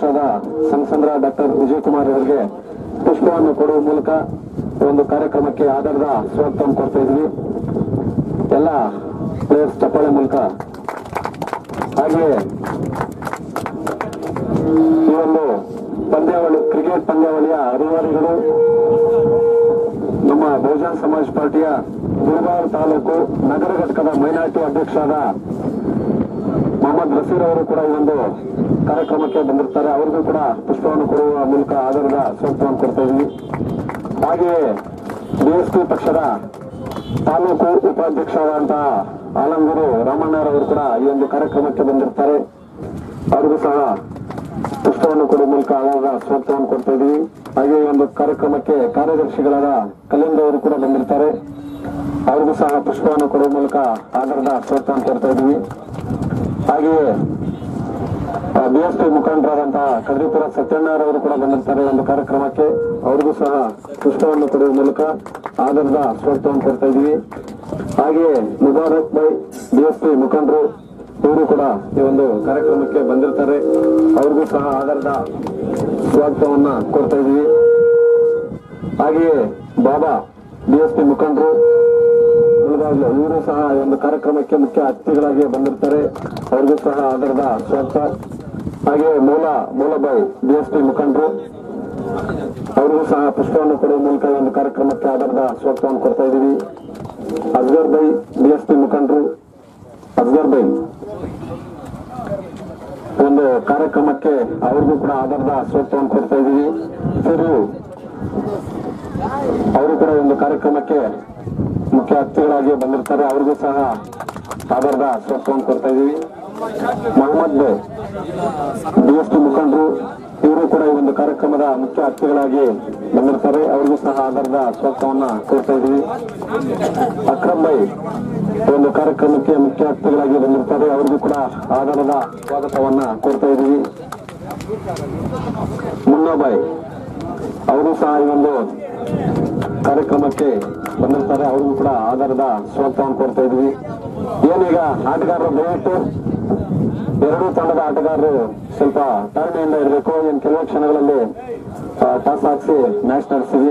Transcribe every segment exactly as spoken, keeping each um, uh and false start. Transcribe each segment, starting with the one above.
ಅಧ್ಯಕ್ಷರಾದ ಸಂಸಂದ್ರ ಡಾಕ್ಟರ್ ವಿಜಯ್ ಕುಮಾರ್ ಅವರಿಗೆ ಪುಷ್ಪವನ್ನು ಕೊಡುವ ಮೂಲಕ ಒಂದು ಕಾರ್ಯಕ್ರಮಕ್ಕೆ ಆಧಾರದ ಸ್ವಾಗತವನ್ನು ಕೊಡ್ತಾ ಇದ್ವಿ. ಎಲ್ಲ ಪ್ಲೇಯರ್ಸ್ ಚಪ್ಪಾಳೆ ಮೂಲಕ. ಹಾಗೆಯೇ ಈ ಒಂದು ಪಂದ್ಯಾವಳಿ ಕ್ರಿಕೆಟ್ ಪಂದ್ಯಾವಳಿಯ ರೂವಾರಿಗಳು ನಮ್ಮ ಬಹುಜನ ಸಮಾಜ್ ಪಾರ್ಟಿಯ ಗುಲ್ಬರ್ಗ ತಾಲೂಕು ನಗರ ಘಟಕದ ಮೈನಾರಿಟಿ ಅಧ್ಯಕ್ಷರಾದ ಮೊಹಮ್ಮದ್ ರಫೀರ್ ಅವರು ಕೂಡ ಈ ಒಂದು ಕಾರ್ಯಕ್ರಮಕ್ಕೆ ಬಂದಿರ್ತಾರೆ. ಅವರಿಗೂ ಕೂಡ ಪುಷ್ಪವನ್ನು ಕೊಡುವ ಮೂಲಕ ಆಧಾರದ ಸ್ವಾಗತವನ್ನು ಕೊಡ್ತಾ ಇದ್ವಿ. ಹಾಗೆಯೇ ಬಿಎಸ್ಪಿ ಪಕ್ಷದ ತಾಲೂಕು ಉಪಾಧ್ಯಕ್ಷರಾದಂತಹ ಆಲಂಗೂರು ರಾಮಣ್ಣರವರು ಕೂಡ ಈ ಒಂದು ಕಾರ್ಯಕ್ರಮಕ್ಕೆ ಬಂದಿರ್ತಾರೆ. ಅವರಿಗೂ ಸಹ ಪುಷ್ಪವನ್ನು ಕೊಡುವ ಮೂಲಕ ಆಧಾರದ ಸ್ವಾಗತವನ್ನು ಕೊಡ್ತಾ ಇದ್ವಿ. ಹಾಗೆ ಈ ಒಂದು ಕಾರ್ಯಕ್ರಮಕ್ಕೆ ಕಾರ್ಯದರ್ಶಿಗಳಾದ ಕಲಿಂದ ಅವರು ಕೂಡ ಬಂದಿರ್ತಾರೆ. ಅವರಿಗೂ ಸಹ ಪುಷ್ಪವನ್ನು ಕೊಡುವ ಮೂಲಕ ಆಧಾರದ ಸ್ವಾಗತವನ್ನು ಕೊಡ್ತಾ ಇದ್ವಿ. ಹಾಗೆಯೇ ಬಿಎಸ್ಪಿ ಮುಖಂಡರಾದಂತಹ ಕದ್ರಿಪುರ ಸತ್ಯಣ್ಣರವರು ಕೂಡ ಬಂದಿರ್ತಾರೆ ಒಂದು ಕಾರ್ಯಕ್ರಮಕ್ಕೆ. ಅವರಿಗೂ ಸಹ ಪುಷ್ಪವನ್ನು ಕೊಡುವ ಮೂಲಕ ಆಧಾರದ ಸ್ವಾಗತವನ್ನು ಕೊಡ್ತಾ ಇದ್ವಿ. ಹಾಗೆಯೇ ಮುಬಾರಕ್ ಬೈ ಬಿಎಸ್ಪಿ ಮುಖಂಡರು ಇವರು ಕೂಡ ಈ ಒಂದು ಕಾರ್ಯಕ್ರಮಕ್ಕೆ ಬಂದಿರ್ತಾರೆ. ಅವ್ರಿಗೂ ಸಹ ಆಧಾರದ ಸ್ವಾಗತವನ್ನ ಕೊಡ್ತಾ ಇದ್ವಿ. ಹಾಗೆಯೇ ಬಾಬಾ ಬಿಎಸ್ಪಿ ಮುಖಂಡರು ಇವರು ಸಹ ಈ ಒಂದು ಕಾರ್ಯಕ್ರಮಕ್ಕೆ ಮುಖ್ಯ ಅತಿಥಿಗಳಾಗಿ ಬಂದಿರ್ತಾರೆ. ಅವ್ರಿಗೂ ಸಹ ಆಧಾರದ ಸ್ವಾಗತ. ಹಾಗೆಯೇ ಮೂಲ ಮೂಲಬಾಯಿ ಬಿಎಸ್ಪಿ ಮುಖಂಡರು ಅವ್ರಿಗೂ ಸಹ ಪುಷ್ಪವನ್ನು ಕೊಡುವ ಮೂಲಕ ಈ ಒಂದು ಕಾರ್ಯಕ್ರಮಕ್ಕೆ ಆಧಾರದ ಸ್ವಾಗತವನ್ನು ಕೊಡ್ತಾ ಇದ್ದೀವಿ. ಅಸ್ಗರ್ ಬೈ ಬಿಎಸ್ಪಿ ಮುಖಂಡರು ಅಸ್ಗರ್ ಬೈ ಒಂದು ಕಾರ್ಯಕ್ರಮಕ್ಕೆ ಅವ್ರಿಗೂ ಕೂಡ ಆಧಾರದ ಸ್ವಾಗತವನ್ನು ಕೊಡ್ತಾ ಇದ್ದೀವಿ. ಸಿರು ಅವರು ಕೂಡ ಒಂದು ಕಾರ್ಯಕ್ರಮಕ್ಕೆ ಮುಖ್ಯ ಅತಿಥಿಗಳಾಗಿ ಬಂದಿರ್ತಾರೆ. ಅವ್ರಿಗೂ ಸಹ ಆಧಾರದ ಸ್ವಾಗತವನ್ನು ಕೊಡ್ತಾ ಇದ್ದೀವಿ. ಮೊಹಮ್ಮದ್ ಬೈ ಬಿಎಸ್ಪಿ ಮುಖಂಡರು ಇವರು ಕೂಡ ಈ ಒಂದು ಕಾರ್ಯಕ್ರಮದ ಮುಖ್ಯ ಅತಿಥಿಗಳಾಗಿ ಬಂದಿರ್ತಾರೆ. ಅವ್ರಿಗೂ ಸಹ ಆಧಾರದ ಸ್ವಾಗತವನ್ನ ಕೊಡ್ತಾ ಇದ್ದೀವಿ. ಅಕ್ರಮ್ ಬೈ ಒಂದು ಕಾರ್ಯಕ್ರಮಕ್ಕೆ ಮುಖ್ಯ ಅತಿಥಿಗಳಾಗಿ ಬಂದಿರ್ತಾರೆ. ಅವ್ರಿಗೂ ಕೂಡ ಆಧಾರದ ಸ್ವಾಗತವನ್ನ ಕೊಡ್ತಾ ಇದ್ದೀವಿ. ಮುನ್ನಾಬಾಯಿ ಅವರು ಸಹ ಈ ಒಂದು ಕಾರ್ಯಕ್ರಮಕ್ಕೆ ಬಂದಿರ್ತಾರೆ. ಅವ್ರಿಗೂ ಕೂಡ ಆಧಾರದ ಸ್ವಾಗತವನ್ನು ಕೊಡ್ತಾ ಇದ್ವಿ. ಏನೀಗ ಆಟಗಾರರು ದಯವಿಟ್ಟು ಎರಡೂ ತಂಡದ ಆಟಗಾರರು ಸ್ವಲ್ಪ ತಾಳ್ಮೆಯಿಂದ ಇರಬೇಕು. ಏನ್ ಕೆಲವು ಕ್ಷಣಗಳಲ್ಲಿ ಟಾಸ್ ಹಾಕಿಸಿ ಮ್ಯಾಚ್ ನಡೆಸಿದ್ವಿ.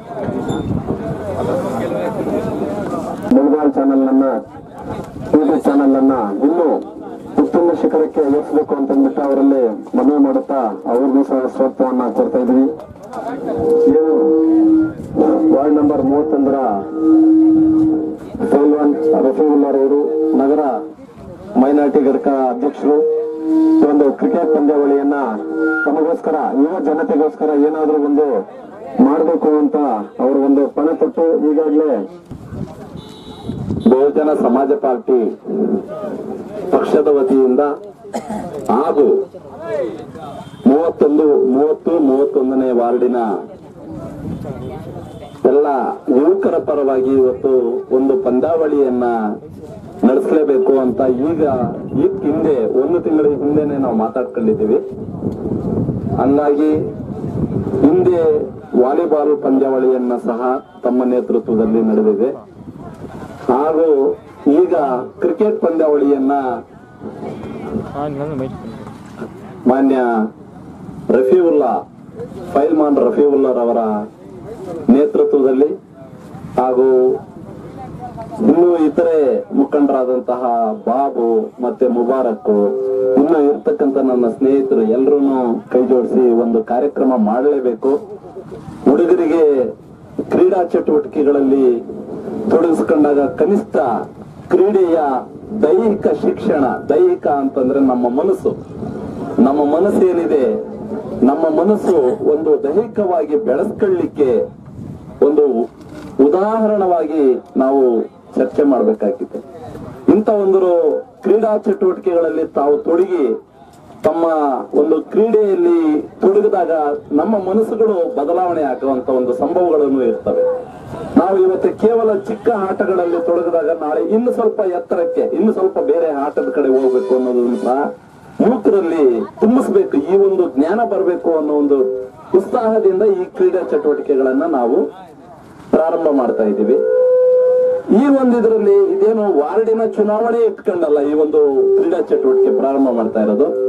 ಬೆಳಗಾವಿ ಚಾನೆಲ್ ನನ್ನ ಯೂಟ್ಯೂಬ್ ಚಾನೆಲ್ ಅನ್ನ ಇನ್ನೂ ಉತ್ತಮ ಶಿಖರಕ್ಕೆ ಏರಿಸಬೇಕು ಅಂತಂದ್ಬಿಟ್ಟು ಅವರಲ್ಲಿ ಮನವಿ ಮಾಡುತ್ತಾ ಅವ್ರಿಗೂ ಸಹ ಸ್ವಾಗತವನ್ನ ಕೊಡ್ತಾ ಇದ್ವಿ. ಏನು ವಾರ್ಡ್ ನಂಬರ್ ಮೂವತ್ತೊಂದರ ಸೈಲ್ವಾನ್ ರಫೀವುಲ್ಲಾ ಅವರು ನಗರ ಮೈನಾರಿಟಿ ಘಟಕ ಅಧ್ಯಕ್ಷರು ಒಂದು ಕ್ರಿಕೆಟ್ ಪಂದ್ಯಾವಳಿಯನ್ನ ತಮಗೋಸ್ಕರ ಯುವ ಜನತೆಗೋಸ್ಕರ ಏನಾದ್ರೂ ಒಂದು ಮಾಡಬೇಕು ಅಂತ ಅವರು ಒಂದು ಪಣ ತೊಟ್ಟು ಈಗಾಗಲೇ ಬಹುಜನ ಸಮಾಜ ಪಾರ್ಟಿ ಪಕ್ಷದ ವತಿಯಿಂದ ಹಾಗೂ ಮೂವತ್ತೊಂದು ಮೂವತ್ತು ಮೂವತ್ತೊಂದನೇ ವಾರ್ಡಿನ ಎಲ್ಲ ಯುವಕರ ಪರವಾಗಿ ಇವತ್ತು ಒಂದು ಪಂದ್ಯಾವಳಿಯನ್ನ ನಡೆಸಲೇಬೇಕು ಅಂತ ಈಗ ಈ ಹಿಂದೆ ಒಂದು ತಿಂಗಳ ಹಿಂದೆನೆ ನಾವು ಮಾತಾಡ್ಕೊಂಡಿದ್ದೀವಿ. ಹಂಗಾಗಿ ಹಿಂದೆ ವಾಲಿಬಾಲ್ ಪಂದ್ಯಾವಳಿಯನ್ನ ಸಹ ತಮ್ಮ ನೇತೃತ್ವದಲ್ಲಿ ನಡೆದಿದೆ. ಹಾಗೂ ಈಗ ಕ್ರಿಕೆಟ್ ಪಂದ್ಯಾವಳಿಯನ್ನ ಮಾನ್ಯ ರಫೀವುಲ್ಲಾ ಫೈಲ್ಮಾನ್ ರಫೀವುಲ್ಲಾರವರ ನೇತೃತ್ವದಲ್ಲಿ ಹಾಗೂ ಇನ್ನು ಇತರೆ ಮುಖಂಡರಾದಂತಹ ಬಾಬು ಮತ್ತೆ ಮುಬಾರಕ್ ಇನ್ನು ಇರ್ತಕ್ಕಂಥ ನನ್ನ ಸ್ನೇಹಿತರು ಎಲ್ಲರೂ ಕೈ ಜೋಡಿಸಿ ಒಂದು ಕಾರ್ಯಕ್ರಮ ಮಾಡಲೇಬೇಕು. ಹುಡುಗರಿಗೆ ಕ್ರೀಡಾ ಚಟುವಟಿಕೆಗಳಲ್ಲಿ ತೊಡಗಿಸ್ಕೊಂಡಾಗ ಕನಿಷ್ಠ ಕ್ರೀಡೆಯ ದೈಹಿಕ ಶಿಕ್ಷಣ, ದೈಹಿಕ ಅಂತಂದ್ರೆ ನಮ್ಮ ಮನಸ್ಸು ನಮ್ಮ ಮನಸ್ಸು ಏನಿದೆ ನಮ್ಮ ಮನಸ್ಸು ಒಂದು ದೈಹಿಕವಾಗಿ ಬೆಳೆಸ್ಕೊಳ್ಳಿಕ್ಕೆ ಒಂದು ಉದಾಹರಣವಾಗಿ ನಾವು ಚರ್ಚೆ ಮಾಡಬೇಕಾಗಿದೆ. ಇಂಥ ಒಂದು ಕ್ರೀಡಾ ಚಟುವಟಿಕೆಗಳಲ್ಲಿ ತಾವು ತೊಡಗಿ ತಮ್ಮ ಒಂದು ಕ್ರೀಡೆಯಲ್ಲಿ ತೊಡಗಿದಾಗ ನಮ್ಮ ಮನಸ್ಸುಗಳು ಬದಲಾವಣೆ ಆಗುವಂತ ಒಂದು ಸಂಭವಗಳನ್ನು ಇರ್ತವೆ. ನಾವು ಇವತ್ತು ಕೇವಲ ಚಿಕ್ಕ ಆಟಗಳಲ್ಲಿ ತೊಡಗಿದಾಗ ನಾಳೆ ಇನ್ನು ಸ್ವಲ್ಪ ಎತ್ತರಕ್ಕೆ ಇನ್ನು ಸ್ವಲ್ಪ ಬೇರೆ ಆಟದ ಕಡೆ ಹೋಗ್ಬೇಕು ಅನ್ನೋದನ್ನ ಸಹ ಯುವಕರಲ್ಲಿ ತುಂಬಿಸ್ಬೇಕು. ಈ ಒಂದು ಜ್ಞಾನ ಬರಬೇಕು ಅನ್ನೋ ಒಂದು ಉತ್ಸಾಹದಿಂದ ಈ ಕ್ರೀಡಾ ಚಟುವಟಿಕೆಗಳನ್ನ ನಾವು ಪ್ರಾರಂಭ ಮಾಡ್ತಾ ಇದ್ದೀವಿ. ಈ ಒಂದು ಇದರಲ್ಲಿ ಇದೇನು ವಾರ್ಡಿನ ಚುನಾವಣೆ ಇಟ್ಕೊಂಡಲ್ಲ ಈ ಒಂದು ಕ್ರೀಡಾ ಚಟುವಟಿಕೆ ಪ್ರಾರಂಭ ಮಾಡ್ತಾ ಇರೋದು.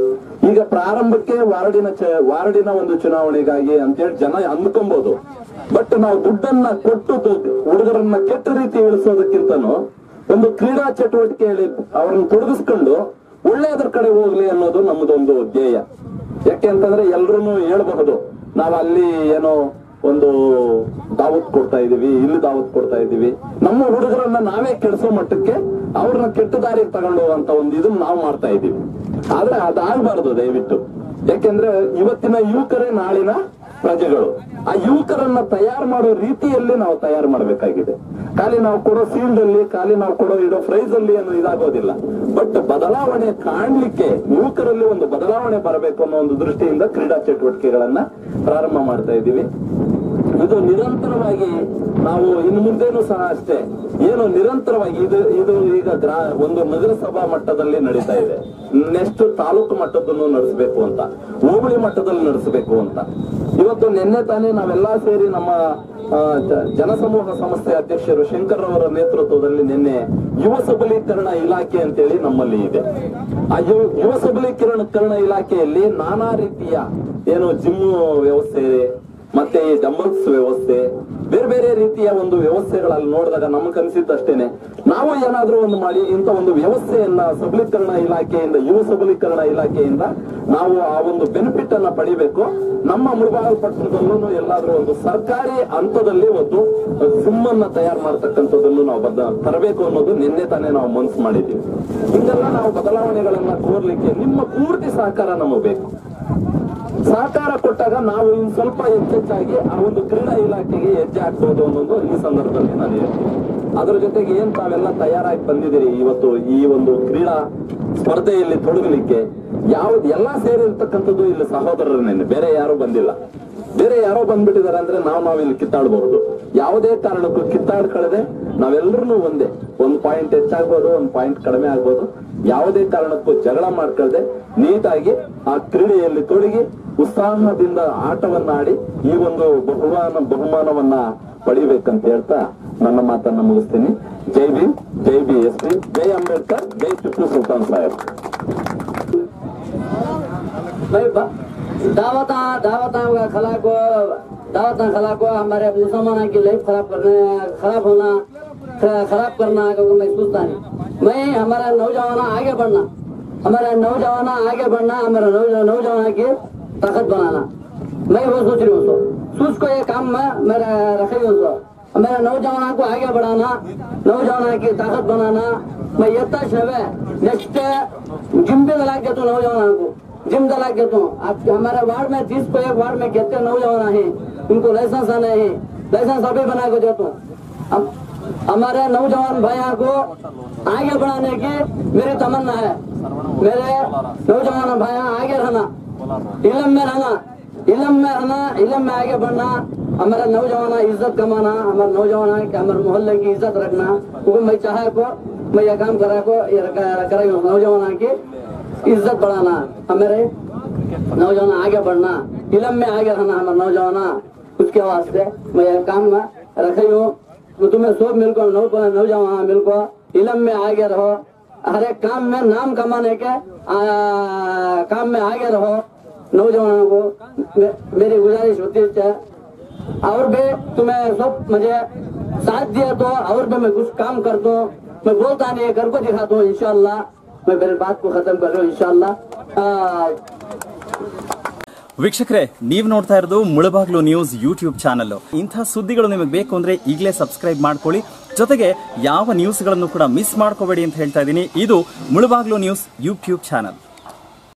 ಈಗ ಪ್ರಾರಂಭಕ್ಕೆ ವಾರ್ಡಿನ ವಾರ್ಡಿನ ಒಂದು ಚುನಾವಣೆಗಾಗಿ ಅಂತೇಳಿ ಜನ ಅಂದ್ಕೊಬಹುದು. ಬಟ್ ನಾವು ದುಡ್ಡನ್ನ ಕೊಟ್ಟು ಹುಡುಗರನ್ನ ಕೆಟ್ಟ ರೀತಿ ಇಳಿಸೋದಕ್ಕಿಂತನೂ ಒಂದು ಕ್ರೀಡಾ ಚಟುವಟಿಕೆಯಲ್ಲಿ ಅವ್ರನ್ನ ತೊಡಗಿಸ್ಕೊಂಡು ಒಳ್ಳೆಯದ್ರ ಕಡೆ ಹೋಗ್ಲಿ ಅನ್ನೋದು ನಮ್ಮದೊಂದು ಧ್ಯೇಯ. ಯಾಕೆ ಅಂತಂದ್ರೆ ಎಲ್ರೂ ಹೇಳ್ಬಹುದು, ನಾವ್ ಅಲ್ಲಿ ಏನೋ ಒಂದು ದಾವತ್ ಕೊಡ್ತಾ ಇದೀವಿ, ಇಲ್ಲಿ ದಾವತ್ ಕೊಡ್ತಾ ಇದೀವಿ, ನಮ್ಮ ಹುಡುಗರನ್ನ ನಾವೇ ಕೆಡಿಸೋ ಮಟ್ಟಕ್ಕೆ ಅವ್ರನ್ನ ಕೆಟ್ಟ ದಾರಿಗೆ ತಗೊಂಡು ಹೋಗುವಂತ ಒಂದು ಇದನ್ನ ನಾವು ಮಾಡ್ತಾ ಇದೀವಿ. ಆದ್ರೆ ಅದಾಗಬಾರ್ದು ದಯವಿಟ್ಟು. ಯಾಕೆಂದ್ರೆ ಇವತ್ತಿನ ಯುವಕರೇ ನಾಳಿನ ಪ್ರಜೆಗಳು. ಆ ಯುವಕರನ್ನ ತಯಾರು ಮಾಡೋ ರೀತಿಯಲ್ಲಿ ನಾವು ತಯಾರು ಮಾಡಬೇಕಾಗಿದೆ. ಖಾಲಿ ನಾವು ಕೊಡೋ ಫೀಲ್ಡ್ ಅಲ್ಲಿ, ಖಾಲಿ ನಾವು ಕೊಡೋ ಇಡೋ ಪ್ರೈಸ್ ಅಲ್ಲಿ ಏನು ಇದಾಗೋದಿಲ್ಲ. ಬಟ್ ಬದಲಾವಣೆ ಕಾಣ್ಲಿಕ್ಕೆ ಯುವಕರಲ್ಲಿ ಒಂದು ಬದಲಾವಣೆ ಬರಬೇಕು ಅನ್ನೋ ಒಂದು ದೃಷ್ಟಿಯಿಂದ ಕ್ರೀಡಾ ಚಟುವಟಿಕೆಗಳನ್ನ ಪ್ರಾರಂಭ ಮಾಡ್ತಾ ಇದ್ದೀವಿ. ಇದು ನಿರಂತರವಾಗಿ ನಾವು ಇನ್ನು ಮುಂದೇನು ಸಹ ಅಷ್ಟೇ ಏನು ನಿರಂತರವಾಗಿ ಇದು ಇದು ಈಗ ಗ್ರಾ ಒಂದು ನಗರಸಭಾ ಮಟ್ಟದಲ್ಲಿ ನಡೀತಾ ಇದೆ. ನೆಕ್ಸ್ಟ್ ತಾಲೂಕು ಮಟ್ಟದನ್ನು ನಡೆಸಬೇಕು ಅಂತ, ಹೋಬಳಿ ಮಟ್ಟದಲ್ಲಿ ನಡೆಸಬೇಕು ಅಂತ. ಇವತ್ತು ನಿನ್ನೆ ತಾನೇ ನಾವೆಲ್ಲಾ ಸೇರಿ ನಮ್ಮ ಜನಸಮೂಹ ಸಂಸ್ಥೆ ಅಧ್ಯಕ್ಷರು ಶಂಕರ್ ಅವರ ನೇತೃತ್ವದಲ್ಲಿ ನಿನ್ನೆ ಯುವ ಸಬಲೀಕರಣ ಇಲಾಖೆ ಅಂತೇಳಿ ನಮ್ಮಲ್ಲಿ ಇದೆ. ಆ ಯುವ ಸಬಲೀಕರಣ ಇಲಾಖೆಯಲ್ಲಿ ನಾನಾ ರೀತಿಯ ಏನು ಜಿಮ್ ವ್ಯವಸ್ಥೆ ಮತ್ತೆ ಈ ಡಂಬಲ್ಸ್ ವ್ಯವಸ್ಥೆ, ಬೇರೆ ಬೇರೆ ರೀತಿಯ ಒಂದು ವ್ಯವಸ್ಥೆಗಳಲ್ಲಿ ನೋಡಿದಾಗ ನಮ್ಗೆ ಅನಿಸಿದ್ದಷ್ಟೇನೆ ನಾವು ಏನಾದ್ರೂ ಒಂದು ಮಾಡಿ ಇಂಥ ಒಂದು ವ್ಯವಸ್ಥೆಯನ್ನ ಸಬಲೀಕರಣ ಇಲಾಖೆಯಿಂದ, ಯುವ ಸಬಲೀಕರಣ ಇಲಾಖೆಯಿಂದ ನಾವು ಆ ಒಂದು ಬೆನಿಫಿಟ್ ಅನ್ನ ಪಡಿಬೇಕು. ನಮ್ಮ ಮುಳಬಾಗಿಲು ಪಟ್ಟಣದಲ್ಲೂ ಎಲ್ಲಾದ್ರೂ ಒಂದು ಸರ್ಕಾರಿ ಹಂತದಲ್ಲಿ ಒಂದು ಜಿಮ್ ಅನ್ನ ತಯಾರು ಮಾಡತಕ್ಕಂಥದ್ದನ್ನು ನಾವು ಬದ್ಧ ತರಬೇಕು ಅನ್ನೋದು ನಿನ್ನೆ ತಾನೇ ನಾವು ಮನಸ್ಸು ಮಾಡಿದ್ದೀವಿ. ಹಿಂಗೆಲ್ಲ ನಾವು ಬದಲಾವಣೆಗಳನ್ನ ಕೋರ್ಲಿಕ್ಕೆ ನಿಮ್ಮ ಪೂರ್ತಿ ಸಹಕಾರ ನಮಗೆ ಬೇಕು. ಸಹಕಾರ ಕೊಟ್ಟಾಗ ನಾವು ಇನ್ ಸ್ವಲ್ಪ ಹೆಚ್ಚೆಚ್ಚಾಗಿ ಆ ಒಂದು ಕ್ರೀಡಾ ಇಲಾಖೆಗೆ ಹೆಜ್ಜೆ ಹಾಕ್ಬಹುದು ಅನ್ನೋದು ಈ ಸಂದರ್ಭದಲ್ಲಿ ನಾನು ಹೇಳ್ತೀನಿ. ಅದ್ರ ಜೊತೆಗೆ ಏನ್ ತಾವೆಲ್ಲ ತಯಾರಾಗಿ ಬಂದಿದ್ದೀರಿ ಇವತ್ತು ಈ ಒಂದು ಕ್ರೀಡಾ ಸ್ಪರ್ಧೆಯಲ್ಲಿ ತೊಡಗಲಿಕ್ಕೆ, ಯಾವ್ದು ಎಲ್ಲಾ ಸೇರಿರ್ತಕ್ಕಂಥದ್ದು ಇಲ್ಲಿ ಸಹೋದರರೇನೆ, ಬೇರೆ ಯಾರು ಬಂದಿಲ್ಲ. ಬೇರೆ ಯಾರೋ ಬಂದ್ಬಿಟ್ಟಿದ್ದಾರೆ ಅಂದ್ರೆ ನಾವು ನಾವಿಲ್ಲಿ ಕಿತ್ತಾಡಬಹುದು. ಯಾವುದೇ ಕಾರಣಕ್ಕೂ ಕಿತ್ತಾಡ್ಕೊಳ್ಳದೆ ನಾವೆಲ್ಲರೂ ಒಂದೇ, ಒಂದ್ ಪಾಯಿಂಟ್ ಹೆಚ್ಚಾಗ್ಬೋದು, ಒಂದ್ ಪಾಯಿಂಟ್ ಕಡಿಮೆ ಆಗ್ಬೋದು, ಯಾವುದೇ ಕಾರಣಕ್ಕೂ ಜಗಳ ಮಾಡ್ಕೊಳ್ಳದೆ ನೀಟಾಗಿ ಆ ಕ್ರೀಡೆಯಲ್ಲಿ ತೊಡಗಿ ಉತ್ಸಾಹದಿಂದ ಆಟವನ್ನ ಆಡಿ ಈ ಒಂದು ಬಹುಮಾನ ಬಹುಮಾನವನ್ನ ಪಡಿಬೇಕಂತ ಹೇಳ್ತಾ ನನ್ನ ಮಾತನ್ನ ಮುಗಿಸ್ತೀನಿ. ಜೈ ಭೀಮ್, ಜೈ ಬಿ ಎಸ್ ಪಿ, ಜೈ ಅಂಬೇಡ್ಕರ್, ಜೈ ಟಿಪ್ಪು ಸುಲ್ತಾನ್ ಸಾಹೇಬ್. दावत दावत खला को दावत खला को हमारे मुसलमानों की लाइफ खराब करने खराब होना खराब करना क्योंकि मैं सोचता नहीं। मैं हमारा नौजवान आगे बढ़ना, हमारा नौजवान आगे बढ़ना, हमारा नौजवान की ताकत बनाना, मैं वो सोच रही हूँ। सो सोच को ये काम में मेरा रखी हूँ। सो मेरा नौजवान को आगे बढ़ाना, नौजवान की ताकत बनाना। मैं ये तक नेक्स्ट जिम भी लगा के तो नौजवान को जिम दला के तो आप हमारे वार्ड में तीस को एक वार्ड में कितने नौजवान हैं, उनको लाइसेंस आने हैं, लाइसेंस अभी बना के देता हूँ। हमारे नौजवान भाइयों को आगे बढ़ाने की मेरी तमन्ना है। मेरे नौजवान भाइयों आगे रहना, इल्म में रहना, इल्म में रहना, इल्म में आगे बढ़ना, हमारे नौजवान इज्जत कमाना, हमारे नौजवान हमारे मोहल्ले की इज्जत रखना। क्योंकि मैं चाहे को मैं ये काम करा को ये करेंगे नौजवान की इज्जत बढ़ाना, हमारे नौजवान आगे बढ़ना, इल्म में आगे रहना हमारे नौजवान। उसके वास्ते मैं ये काम में रखी हूँ। तो तुम्हें सब मिलकर नौजवान मिलकर इल्म में आगे रहो, हर एक काम में नाम कमाने के आ, काम में आगे रहो। नौजवानों को मे, मेरी गुजारिश होती है। और भी तुम्हें सब मुझे साथ दिया तो और भी मैं कुछ काम करता हूँ। मैं बोलता नहीं घर को दिखाता हूँ। इंशाल्लाह मैं मेरे बात को खत्म कर रहा हूँ। इंशाल्लाह ವೀಕ್ಷಕರೇ, ನೀವು ನೋಡ್ತಾ ಇರೋದು ಮುಳಬಾಗ್ಲು ನ್ಯೂಸ್ ಯೂಟ್ಯೂಬ್ ಚಾನಲ್. ಇಂಥ ಸುದ್ದಿಗಳು ನಿಮಗೆ ಬೇಕು ಅಂದ್ರೆ ಈಗಲೇ ಸಬ್ಸ್ಕ್ರೈಬ್ ಮಾಡ್ಕೊಳ್ಳಿ. ಜೊತೆಗೆ ಯಾವ ನ್ಯೂಸ್ಗಳನ್ನು ಕೂಡ ಮಿಸ್ ಮಾಡ್ಕೋಬೇಡಿ ಅಂತ ಹೇಳ್ತಾ ಇದ್ದೀನಿ. ಇದು ಮುಳಬಾಗ್ಲು ನ್ಯೂಸ್ ಯೂಟ್ಯೂಬ್ ಚಾನಲ್.